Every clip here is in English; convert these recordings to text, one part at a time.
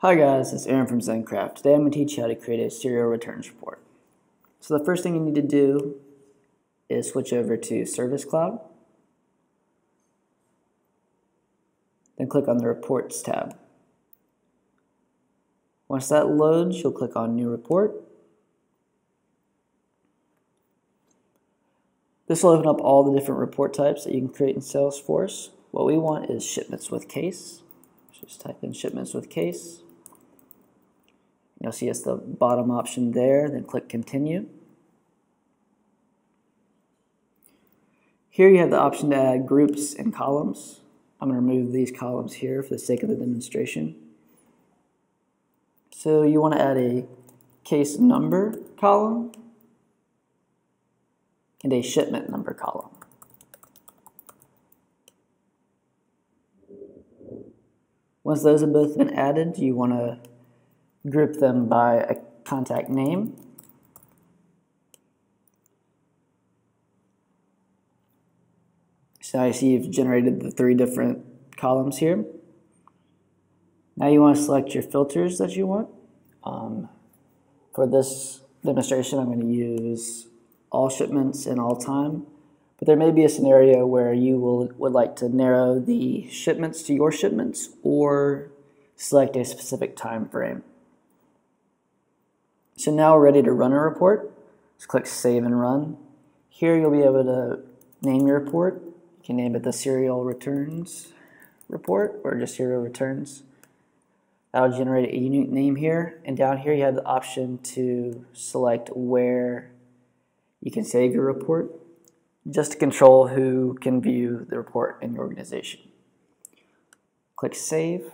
Hi guys, it's Aaron from Zenkraft. Today I'm going to teach you how to create a serial returns report. So the first thing you need to do is switch over to Service Cloud. Then click on the Reports tab. Once that loads, you'll click on New Report. This will open up all the different report types that you can create in Salesforce. What we want is shipments with case. Just type in shipments with case. You'll see it's the bottom option there, then click Continue. Here you have the option to add groups and columns. I'm going to remove these columns here for the sake of the demonstration. So you want to add a case number column and a shipment number column. Once those have both been added, you want to group them by a contact name. So I see you've generated the 3 different columns here. Now you want to select your filters that you want. For this demonstration, I'm going to use all shipments and all time. But there may be a scenario where you would like to narrow the shipments to your shipments or select a specific time frame. So now we're ready to run a report. Just click Save and Run. Here you'll be able to name your report. You can name it the Serial Returns Report or just Serial Returns. That will generate a unique name here. And down here you have the option to select where you can save your report, just to control who can view the report in your organization. Click Save.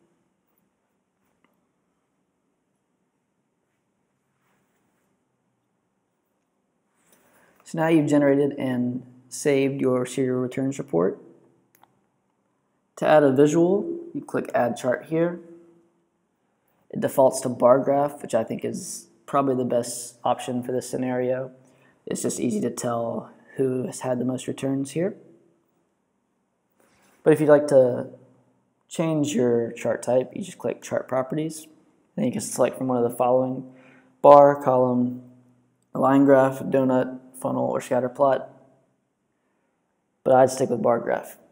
So now you've generated and saved your serial returns report. To add a visual, you click Add Chart here. It defaults to bar graph, which I think is probably the best option for this scenario. It's just easy to tell who has had the most returns here. But if you'd like to change your chart type, you just click Chart Properties. Then you can select from one of the following: bar, column, line graph, donut, funnel, or scatter plot. But I'd stick with bar graph.